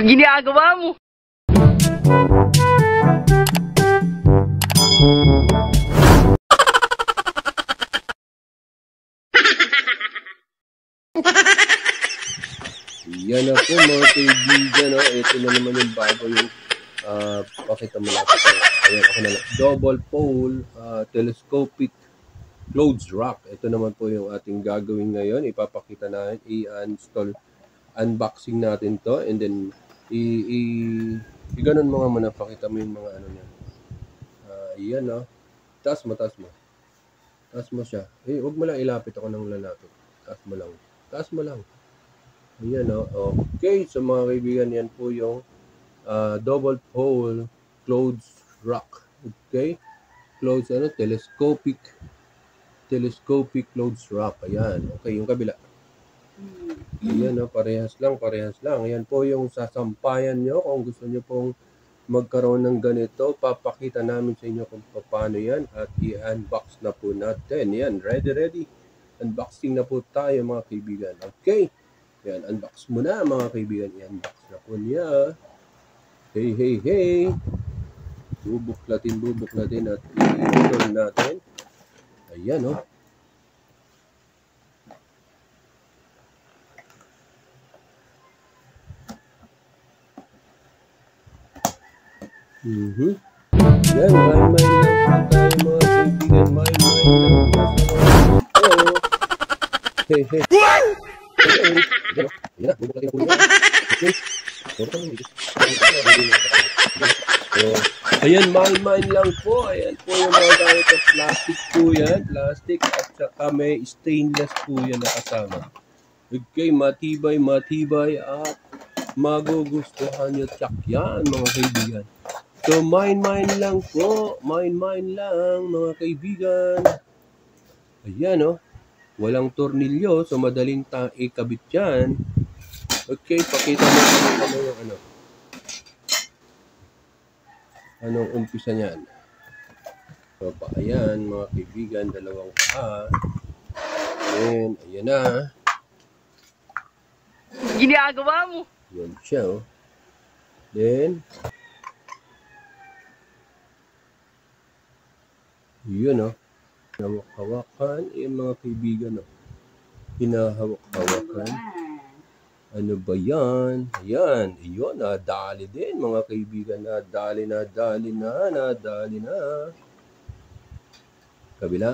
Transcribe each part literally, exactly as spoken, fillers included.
ginagawa mo? Yan na po mga kaibigan, no? Ito na naman yung bago yung uh, pakita mo natin. Ayan, ako na lang. Double pole uh, telescopic clothes rack. Ito naman po yung ating gagawin ngayon. Ipapakita natin, i-install, unboxing natin to, and then i- i- i-ganon mo nga muna, pakita mo yung mga ano niya. Uh, yan, no? Taas mo, taas mo. Taas mo siya. Eh, huwag mo lang ilapit, ako nang lalapit. Taas mo lang. Taas mo lang. Ayan, no? Okay, so mga kaibigan, yan po yung uh, double pole clothes rack. Okay? Clothes, ano? Telescopic telescopic clothes rack. Ayan. Okay, yung kabila. Ayan, no? Parehas lang, parehas lang. Ayan po yung sasampayan nyo. Kung gusto nyo pong magkaroon ng ganito, papakita namin sa inyo kung paano yan at i-unbox na po natin. Yan, ready, ready. Unboxing na po tayo mga kaibigan. Okay? Yan, unbox mo na mga kaibigan. I-unbox na po niya. Hey, hey, hey. Bubuklatin, bubuklatin at i-install natin. Ayan, oh. Mm-hmm. Yan, may-may lang po tayo mga kaibigan. May-may lang po sa mga oh. Hey, hey. What? Ayan, bubuklatin na po niya. Okay. So, ayan, may-may lang po. Ayan po yung mga gamit na plastic po yan. Plastic at saka may stainless po yan na kasama. Okay, matibay, matibay at magugustuhan nyo. Tsak yan mga kaibigan. So, mine-mine lang po. Mine-mine lang, mga kaibigan. Ayan, oh. Walang tornilyo, so madaling ikabit yan. Okay, pakita mo ano yung ano. Anong umpisa niyan. So, pa, ayan, mga kaibigan, dalawang pa. Ayan, ayan na. Ginagawa mo? Yan siya, oh. Then, yun, oh. Hinahawak-hawakan, eh, mga kaibigan, oh. Hinahawak-hawakan. Ano ba yan? Ayan, yun, nadali din, mga kaibigan. Nadali, nadali na, nadali na. Kabila.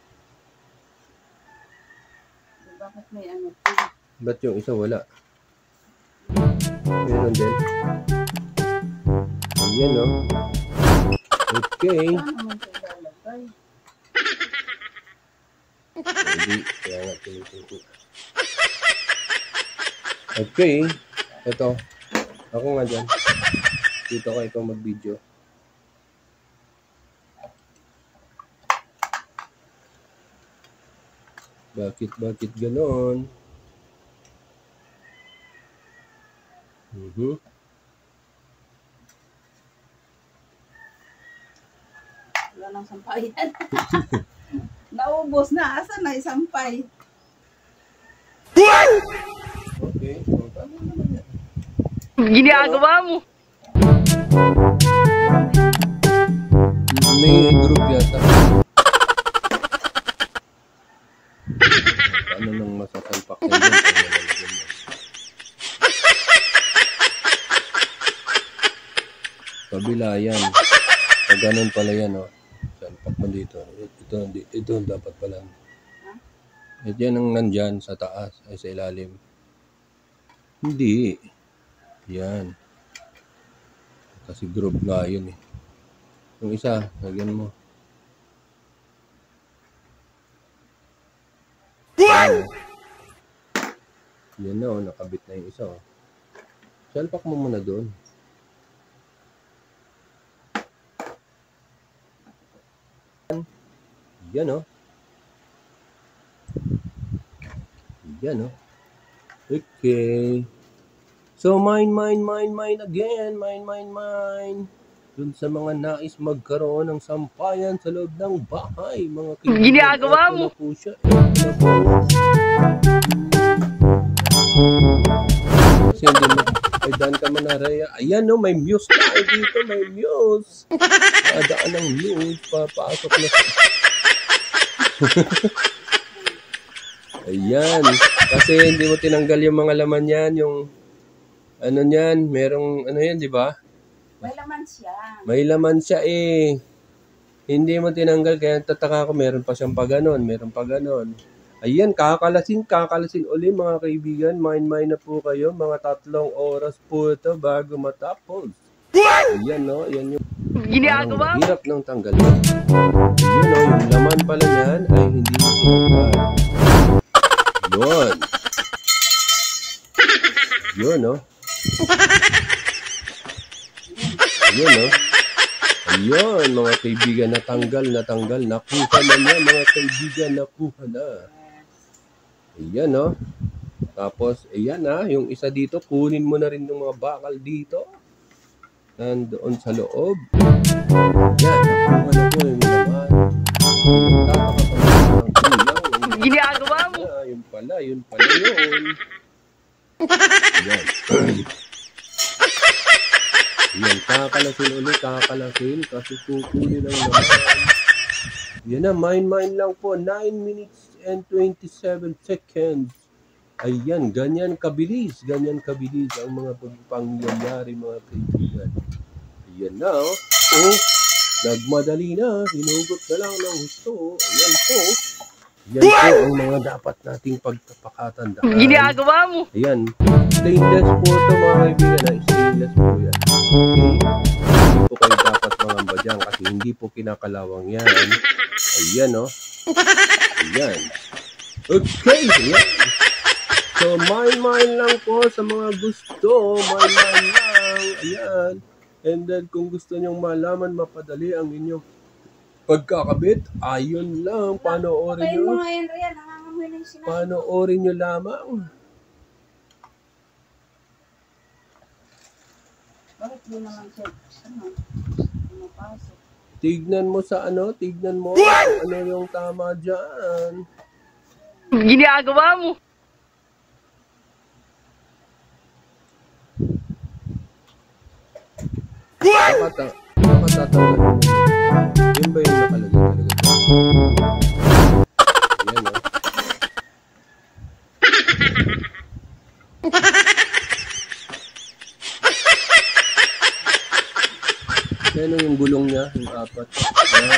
Bakit may ano? Ba't yung isa wala? Meron din. Ayan, oh. Okay. Hindi, kaya nga tinitin. Okay. Ito. Ako nga dyan. Dito ko ikaw mag-video. Bakit, bakit ganon? Mhm. Wala nang sampayan. Naubos na. Asan na isampay? Okay. So, tama naman yan. Ginagawa mo? May group yata. Ano nang masasalpak na yun? Kabila yan. Pag ganun pala yan, oh. Salpak mo dito. Ito, ito dapat pala. Ito yan ang nandyan sa taas, ay sa ilalim. Hindi. Yan. Kasi group nga yun eh. Yung isa, lagyan mo. Yan. Yan na, oh. Nakabit na yung isa, oh. Salpak mo muna doon. Yan, oh. Yan, oh. Okay. So, mine, mine, mine, mine again. Mine, mine, mine. Dun sa mga nais magkaroon ng sampayan sa loob ng bahay, mga kaibigan. Ginagawa mo? Ito na po siya. Ito na po. Kasi hindi mo, Ay, daan ka man na, Rhea. Ayan, no, may muse tayo dito. May muse. Daan ng muse. Papasok na. Ayan. Kasi hindi mo tinanggal yung mga laman yan. Yung, ano yan, merong, ano yan, di ba? May laman siya. May laman siya eh. Hindi mo tinanggal, kaya tataka ko, meron pa siyang paganon, meron pa ganon. Ayan, kakalasin, kakalasin uli mga kaibigan. Mine-mine na po kayo. Mga tatlong oras po ito bago matapos. Ayan, no? Ayan yung Ginagawa mo. hirap ng tanggalin. Ayan, no? Yung laman pala yan ay hindi mo tinanggal. Yun. Yun, no? Ayan, no? Ayun, mga kaibigan, natanggal, natanggal, nakuha na niya, mga kaibigan, nakuha na. Ayan, no? Tapos, ayan na, yung isa dito, kunin mo na rin yung mga bakal dito. Nandoon sa loob. Ayan, nakuha na po yung laman. Ginagawa mo. Ah, yun pala, yun pala yun. Ayan. Ayan, kakalasin ulit, kakalasin, kasi kukunin ang laman. Yan na, mine-mine lang po, nine minutes and twenty-seven seconds. Ayan, ganyan kabilis, ganyan kabilis ang mga pangyayari, mga kaibigan. Ayan na, oh, oh nagmadali na, hinugot na lang ng gusto. Ayan po, yan po ang mga dapat nating pagkapakatandaan. Ginagawa mo. Ayan, stainless po ito mga kaibigan, na stainless po yan. Okay, hindi po kayo dapat mangamba dyan kasi hindi po kinakalawang yan. Ayan, no? Ayan. Okay, ayan. So, mine-mine lang po sa mga gusto. Mine-mine lang. Ayan. And then, kung gusto nyong malaman, mapadali ang inyong pagkakabit, ayun lang. Panoorin Patayin nyo. mo nga yan, Rian. Nangangamoy na yung sinabi. Panoorin nyo lamang. Bakit di naman siya? Ano? Pumapasok. Tignan mo sa ano, tignan mo kung ano yung tama dyan. Ginagawa mo. Baka tatanggalin mo. Yun ba yung nakalagay talaga dyan? Ayan, no? Ayan yung gulong niya, yung apat. Ayan.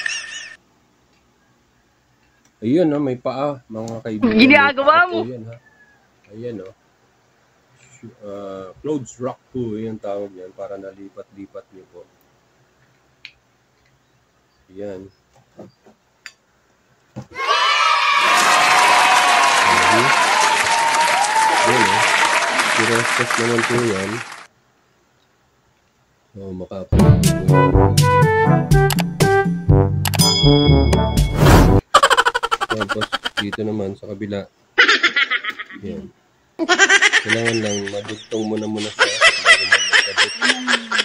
Ayun, no? May paa, mga kaibigan. Ginagawa mo. Ayan, ha? Ayan, no? Uh, clothes rock po yung tawag yan para nalipat-lipat niyo po. Ayan. Ayan, eh. Pirostos naman po yan. So, makapalit po po yan. Tapos, dito naman sa kabila. Ayan. Kailangan lang madugtong mo na muna siya bago magkabit.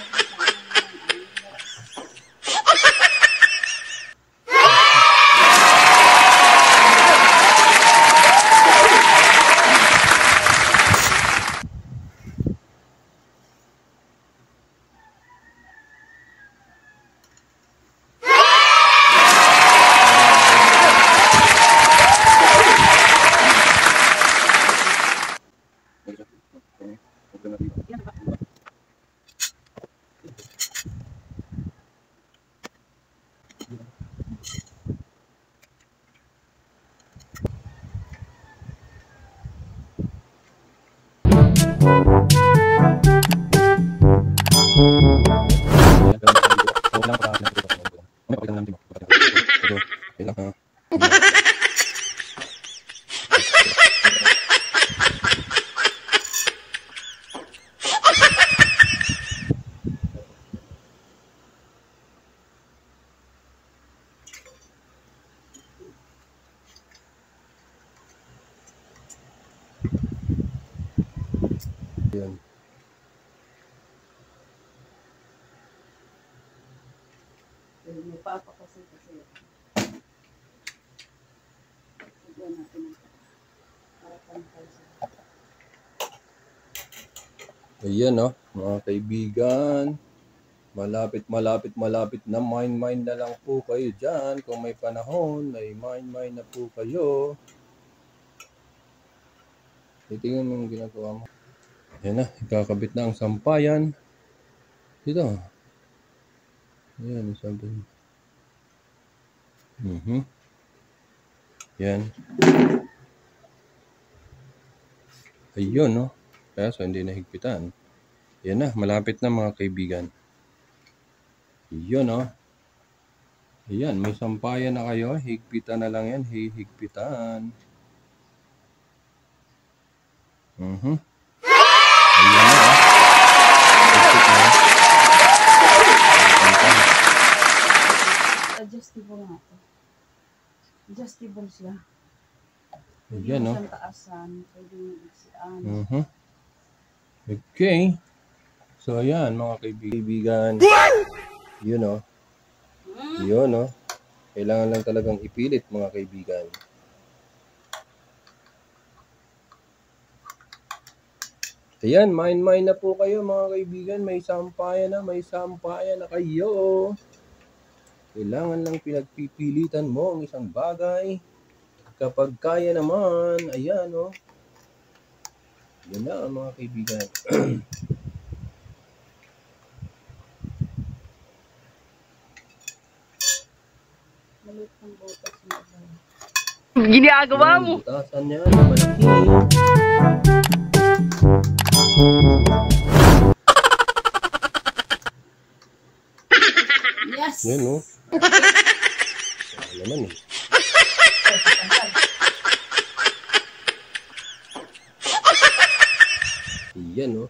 Ayan. May papa kasi kasi. Sigyan natin. Para pantay siya. Ayan, no, mga kaibigan. Malapit, malapit, malapit na mine-mine na lang po kayo dyan. Kung may panahon, may mine-mine na po kayo. Titingnan mo yung ginagawa mo. Ayan na, ikakabit na ang sampayan. Dito. Ayan, sabi. Mhm. Yan. Ayun, no? Kaya so hindi nahigpitan. Yan na, malapit na mga kaibigan. Ayun, no? Ayan, may sampayan na kayo. Higpitan na lang yan. Hihigpitan. Mhm. Ayun na, oh. Higpit na. Adjustable nga ito. Adjustable siya. Ayan, no? Pwede mo siyang taasan. Pwede mo iksian. Mhm. Okay. So, ayan, mga kaibigan. Yun, no? Yun, no? Kailangan lang talagang ipilit, mga kaibigan. Ayan, mine-mine na po kayo, mga kaibigan. May sampayan na, may sampayan na kayo. Kailangan lang pinagpipilitan mo ang isang bagay. Kapag kaya naman, ayan, no? Yan na, mga kaibigan. Malit ng butas mo. Ginagawa mo. Butasan niya, malaki. Yes! Yan, no? Ano naman, eh. Yan, no?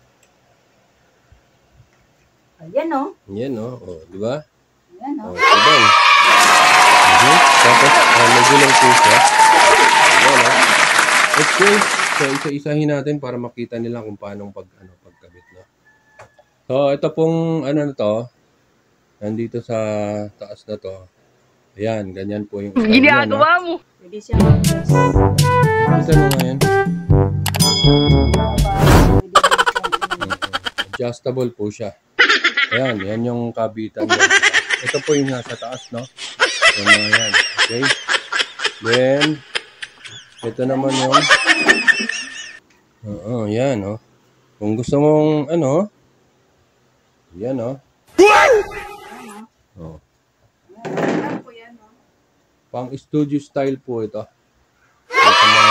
Ayan, no? Yan, no? O, di ba? Ayan, no? O, diba? Mhm. Tapos, uh, medyo lang po siya. Ayan, no? Okay. So, isa-isahin natin para makita nila kung paano pag, ano, pagkabit, no? So, ito pong, ano na to, nandito sa taas na to. Ayan, ganyan po yung style niya, no? Ginagawa mo. Pwede siyang adjust. Kita mo ngayon. Pwede din siyang Adjustable po siya. Ayan, yan yung kabitan niya. Ito po yung nasa taas, no? So, mga yan. Okay. Then, ito naman yung... Oo, yan, no? Kung gusto mong, ano, yan, no? Oh. Ayan po yan, no? Pang studio style po ito. Ito mga...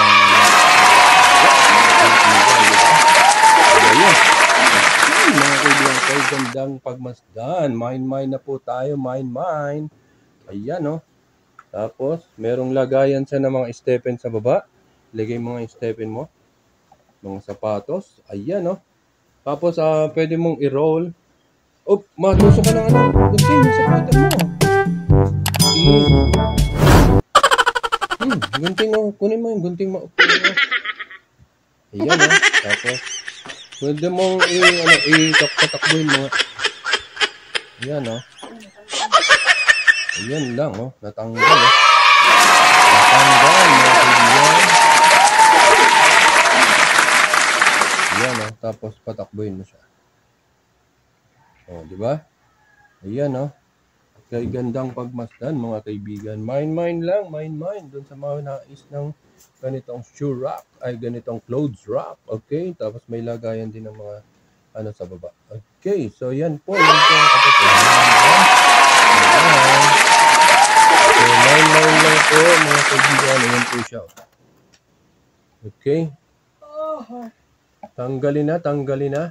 Ayan. Okay, mga kaibigan ko, gandang pagmasdan. Mine-mine na po tayo, mine-mine. Ayan, no? Tapos, merong lagayan siya ng mga stepen sa baba. Lagay mo nga yung stepen mo. Mga sapatos. Ayan, no? Tapos, ah, pwede mong i-roll. Oh, matusok ka ng ano. Gunting yung sapatos mo. Hmm. Hmm, gunting mo. Kunin mo yung gunting mo. Kunin mo. Ayan, no? Tapos, pwede mong i, ano, i-takbo-takboin mo. Ayan, no? Ayan lang, oh. Natanggal, oh. Natanggal, mga kaibigan. Ayan, oh. Tapos patakbuhin mo siya. Oh, di ba? Ayan, oh. Kay gandang pagmasdan, mga kaibigan. Mine-mine lang, mine-mine. Doon sa mga nais ng ganitong shoe rack, ay ganitong clothes rack. Okay? Tapos may lagayan din ng mga ano sa baba. Okay, so yan po. Yan po ang katotohanan. Ayan. So, mine-mine lang po, mga kaibigan. Ayan po siya. Okay? Tanggalin na, tanggalin na.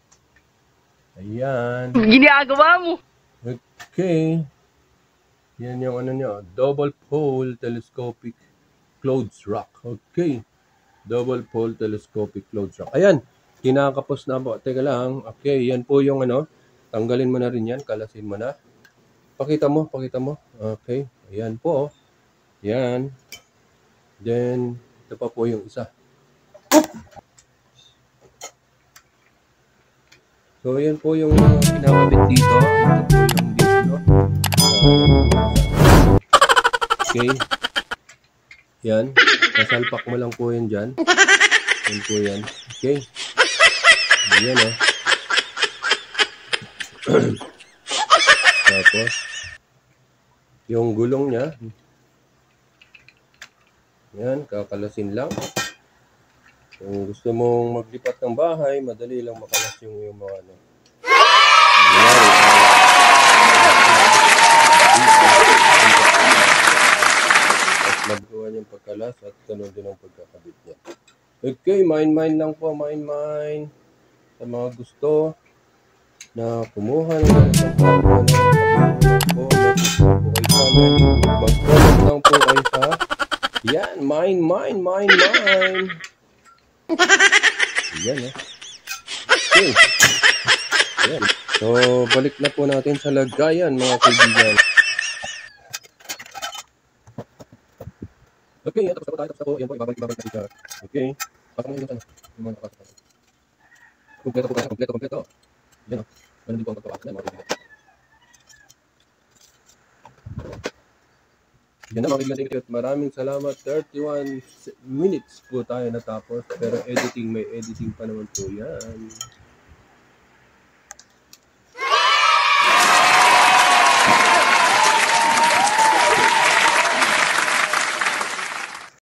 Ayan. Ginagawa mo. Okay. Yan yung ano nyo. Double pole telescopic clothes rack. Okay. Double pole telescopic clothes rack. Ayan. Kinakapos na po. Teka lang. Okay. Yan po yung ano. Tanggalin mo na rin yan. Kalasin mo na. Pakita mo. Pakita mo. Okay. Ayan po. Yan. Then, ito pa po yung isa. So, yan po yung uh, kinakabit dito. Ito po yung dito. Uh, okay. Yan. Nasalpak mo lang po yan dyan. Yan po yan. Okay. Yan o. Tapos, yung gulong niya, yan, kakalasin lang. Kung gusto mong maglipat ng bahay, madali lang makalas yung yung mga ano. At magawa niyang pagkalas at ganun din ang pagkakabit niya. Okay, mine-mine lang po, mine-mine. Sa mga gusto na kumuha ng isang bago na po, mag-comment lang po kayo sa yan, mine, mine, mine, mine. Yan eh. Okay. Yan. So, balik na po natin sa lagayan, mga kaibigan. Okay, yan. Tapos na po tayo. Tapos na po. Yan po, ibabalik, ibabalik natin siya. Okay. Pasok mo yung ano. Yung mga nakasok natin. Kompleto po tayo. Kompleto, kompleto. Yan o. Ganun din po ang pagkawasa na, mga kaibigan. Yan na mga kaibigan. Maraming salamat. thirty-one minutes po tayo natapos. Pero editing, may editing pa naman po yan.